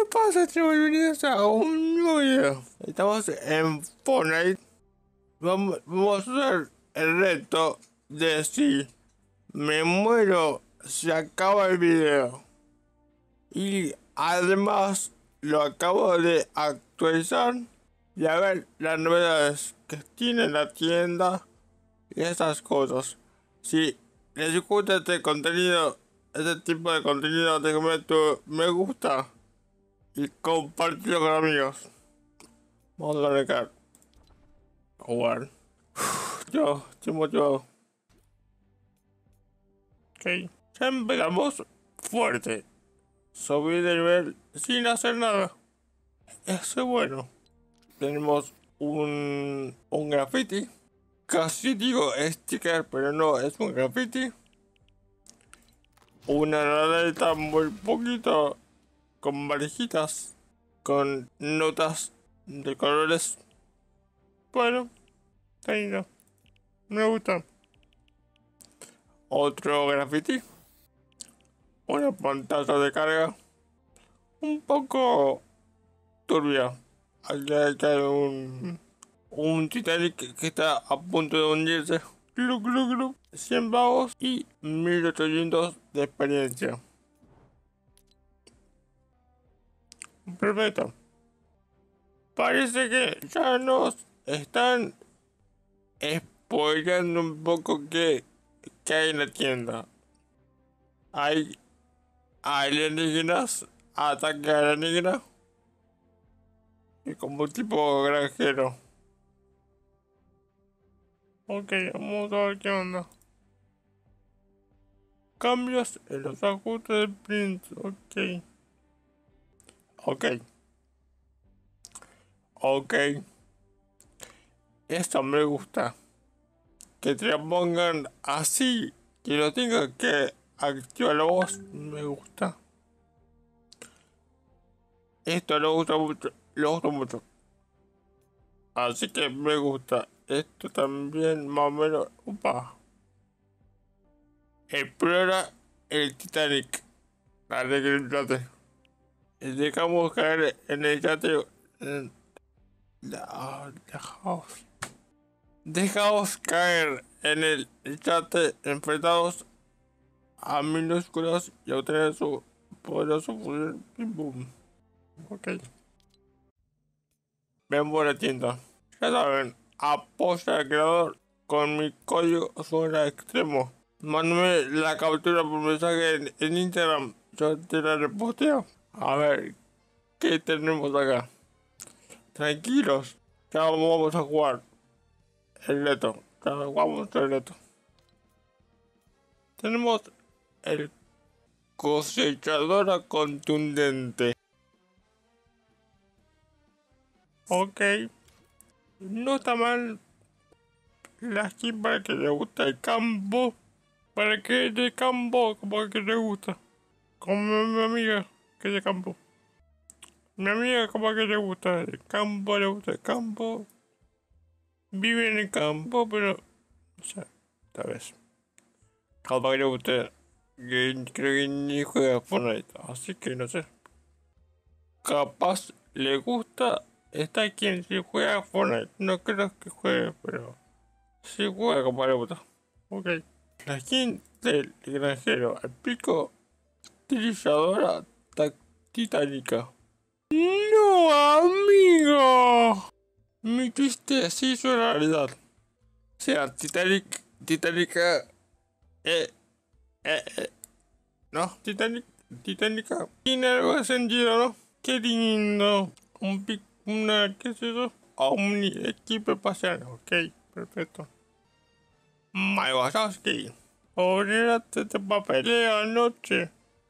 pasa, chicos? Bienvenidos a un nuevo video. Estamos en Fortnite. Vamos a hacer el reto de si me muero, se acaba el video. Y además lo acabo de actualizar y a ver las novedades que tiene la tienda y esas cosas. Si les gusta este contenido, este tipo de contenido, déjenme tu me gusta y compartirlo con amigos. Vamos a arrancar a jugar. Yo estoy motivado. Ok, ya empezamos fuerte. Subir de nivel sin hacer nada. Eso es bueno. Tenemos un graffiti. Casi digo sticker, pero no, es un graffiti. Una ranita muy poquito con varijitas, con notas de colores. Bueno, está lindo. Me gusta. Otro graffiti. Una pantalla de carga. Un poco turbia. Aquí hay un Titanic que está a punto de hundirse. Glu, glu, glu. 100 pavos y 1800 de experiencia. Perfecto. Parece que ya nos están spoileando un poco que hay en la tienda. Hay alienígenas, ataque alienígena y como tipo granjero. Ok, vamos a ver qué onda. Cambios en los ajustes de print. Ok. Ok. Ok. Esto me gusta. Que te lo pongan así. Que lo tenga que activar la voz. Me gusta. Esto lo gusta mucho. Lo gusta mucho. Así que me gusta. Esto también más o menos. Upa. Explora el Titanic. Dale que el yate. Dejamos caer en el yate. Dejaos caer en el yate enfrentados a minúsculos y obtener su poderoso poder. Boom. Ok. Ven a la tienda. Ya saben, apoya al creador con mi código Zona Extremo. Mándame la captura por mensaje en Instagram. Yo te la reposteo. A ver, ¿qué tenemos acá? Tranquilos. Ya vamos a jugar el reto. Ya vamos el reto. Tenemos el cosechadora contundente. Ok. No está mal la skin para que le gusta el campo. Para que de campo, como que le gusta. Como mi amiga que es de campo. Mi amiga como que le gusta el campo, le gusta el campo. Vive en el campo, pero... O sea, tal vez. Capaz que le guste. Que creo que ni juega Fortnite. Así que no sé. Capaz le gusta. Está quien si juega Fortnite. No creo que juegue, pero... Si juega, capaz le gusta. Ok. La skin del granjero. El pico trilladora titánica. ¡No, amigo! Mi triste se hizo realidad. O sea, Titanica... Eh, no, Titanica. Tiene algo de sentido, ¿no? Qué lindo. ¿Qué es eso? Omni equipo espacial. Ok, perfecto. Mike Wazowski. Obrérate de papeleo anoche.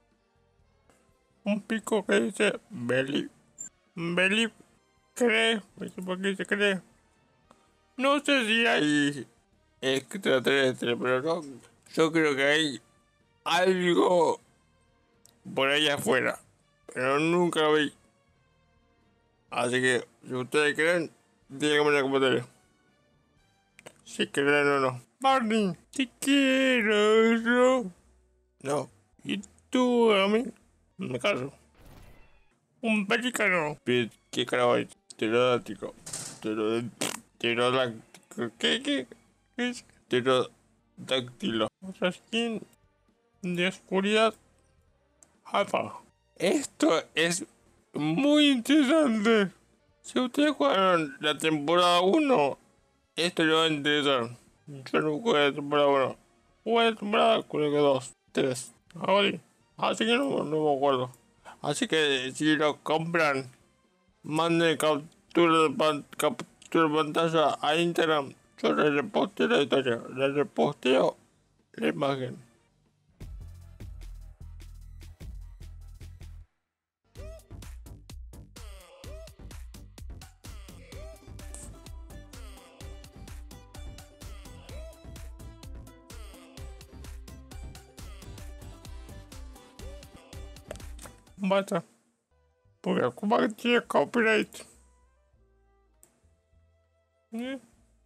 Un pico que dice Believe. Believe. Cree. ¿Por qué se cree? No sé si hay extraterrestre, pero no. Yo creo que hay algo por ahí afuera. Pero nunca lo vi. Así que, si ustedes creen, díganme en los comentarios. Si creen o no. Barney, te quiero yo. No. ¿Y tú, a mí? Me caso. Un pelícano. ¿Qué carajo es? Pterodáctico. Pterodáctico. ¿Qué es? Pterodáctilo. Otra skin de oscuridad alfa. Esto es muy interesante. Si ustedes jugaron la temporada 1, esto le va a interesar. Yo no jugué la temporada 1. Jugué la temporada, creo que 2, 3. Ahora, así que no me acuerdo. Así que si lo compran, manden captura de pantalla a Instagram. Yo le reposteo la historia, le reposteo la imagen. Basta. Porque como que tiene copyright. ¿Eh?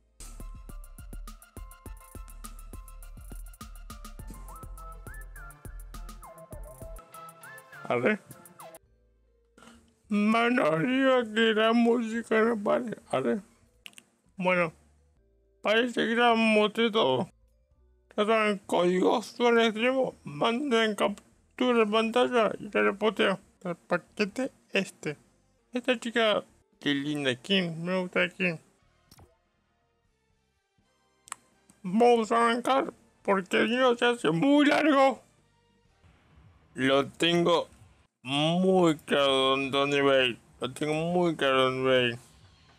A ver. Mano arriba que la música no pare. A ver. Bueno. Parece que la mostré todo. Ya saben, códigos son extremos. Manden captura de pantalla y le reposteo. El paquete este. Esta chica, qué linda skin, me gusta la skin. Vamos a arrancar porque el video se hace muy largo. Lo tengo muy claro dónde va a ir. Lo tengo muy claro dónde va a ir.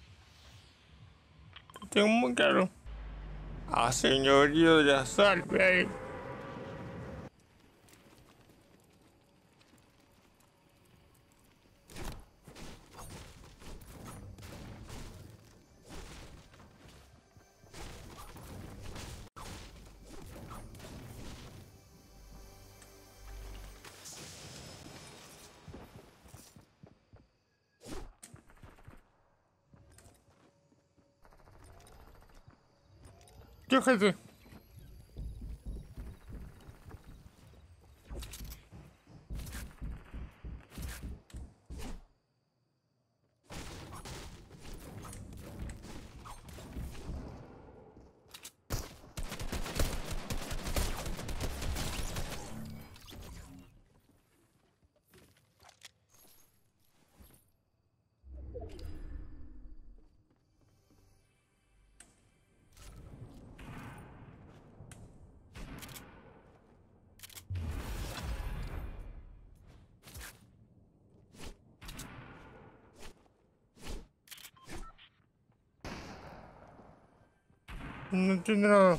Lo tengo muy claro. A señorío de la sal, va a ir. ¿Qué gente? No entiendo nada.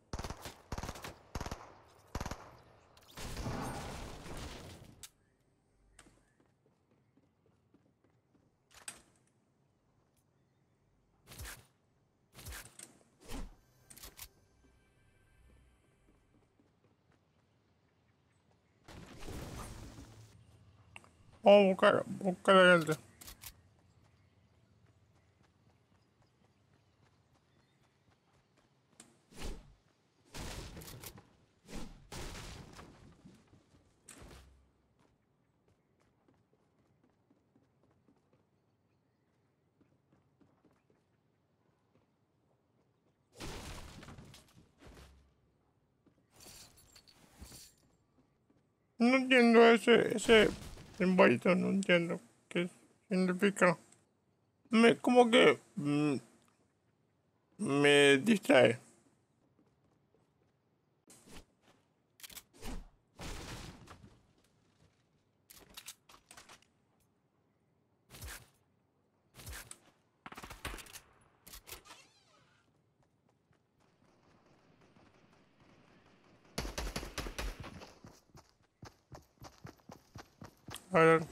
Vamos a buscar a la gente. No entiendo ese simbolito, no entiendo qué significa. Como que me distrae. A ver.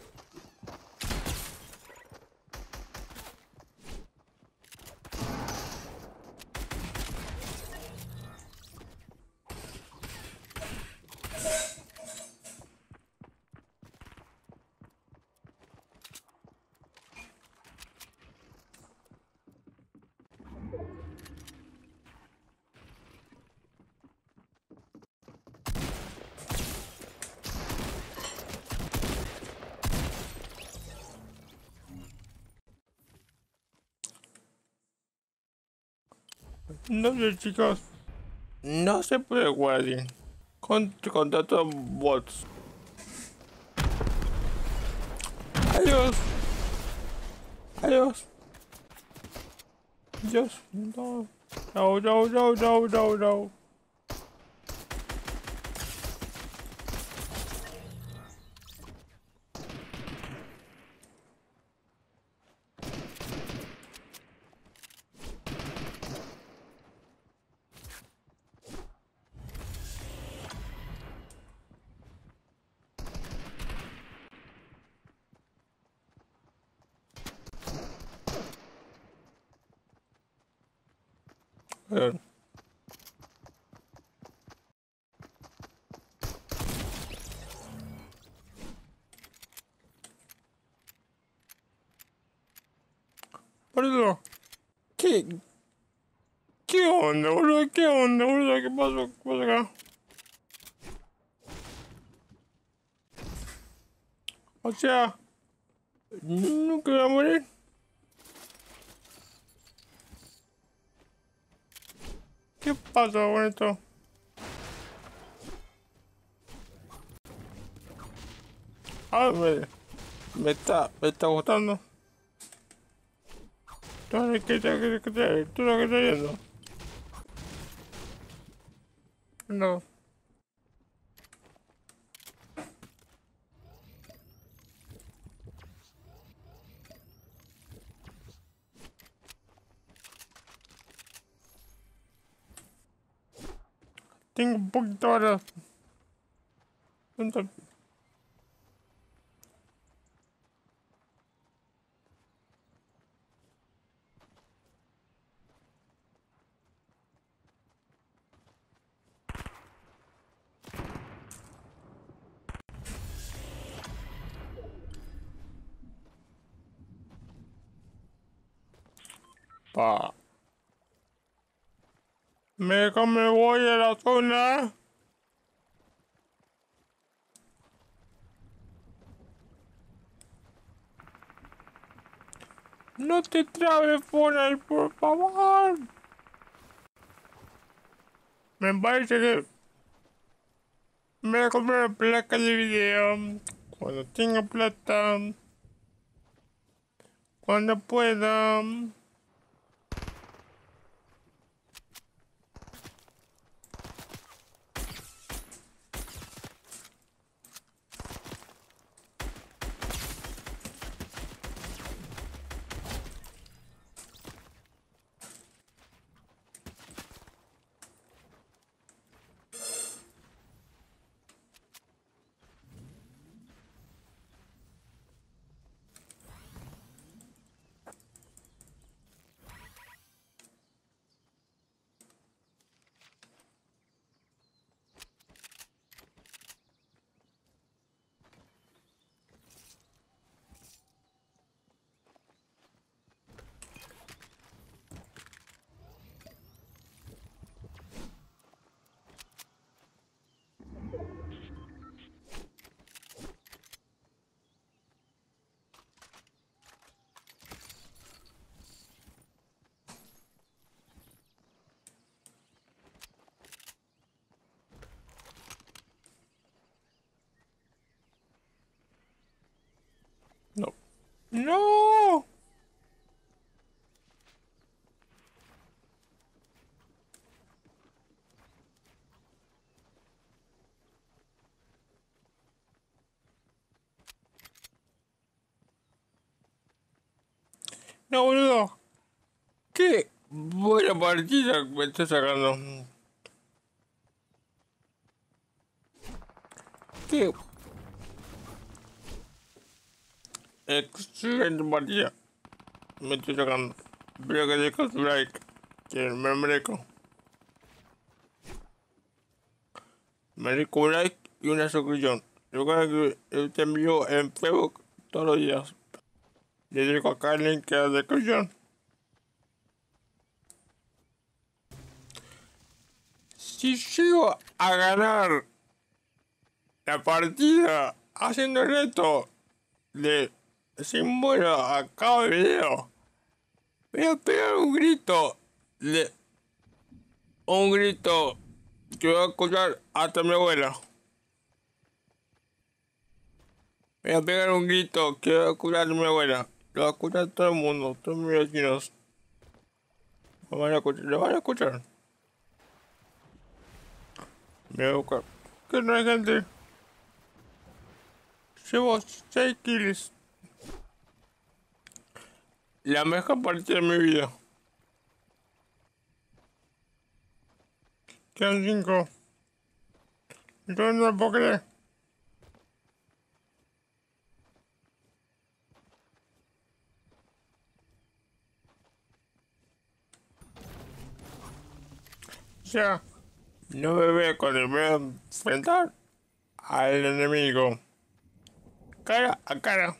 No sé, chicos. No se puede jugar así. Contra todos bots. Adiós. Adiós. Dios. No. No, no, no, no, no, no. A ver. Boludo. ¿Qué? ¿Qué onda, boludo? ¿Qué onda, boludo? ¿Qué pasó? ¿Qué pasó acá? O sea, nunca voy a morir. ¿Qué pasa con esto? Ah, me está gustando. Entonces, ¿tú lo que estás viendo? No. Tengo un poquito ahora. Entonces, pa. Me voy a la zona. No te trabes, Fortnite, por favor. Me parece que me voy a comprar una placa de video. Cuando tenga plata. Cuando pueda. No. ¡No! No, boludo. ¿Qué buena partida me está sacando? ¿Qué excelente partida me estoy sacando? Espero que dejes tu like, que me merezco. Merezco un like y una suscripción. Recuerda que te envío en Facebook todos los días. Le dejo acá el link en la descripción. Si llego a ganar la partida haciendo el reto de si muero a cada video, voy a pegar un grito de un grito que voy a escuchar hasta mi abuela. Voy a pegar un grito que voy a escuchar a mi abuela. Lo va a escuchar todo el mundo, todos mis vecinos. Lo van a escuchar, lo van a escuchar. Me voy a buscar. Que no hay gente. Llevo 6 kills. La mejor partida de mi vida. Quedan 5. Yo no lo puedo creer. Ya. No me ve cuando me voy a enfrentar al enemigo. Cara a cara.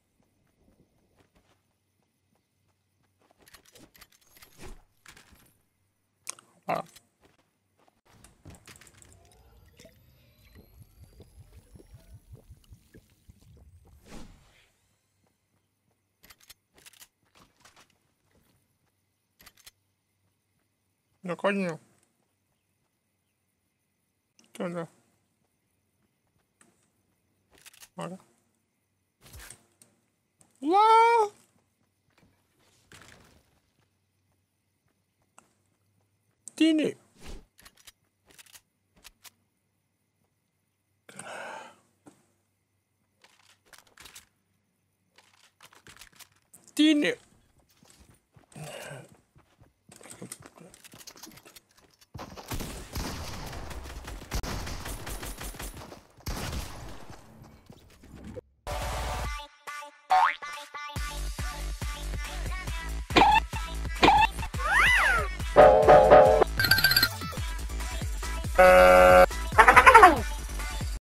Ah. No, coño. ¿Qué onda? Ahora. ¡Wow! Tiene. Tiene.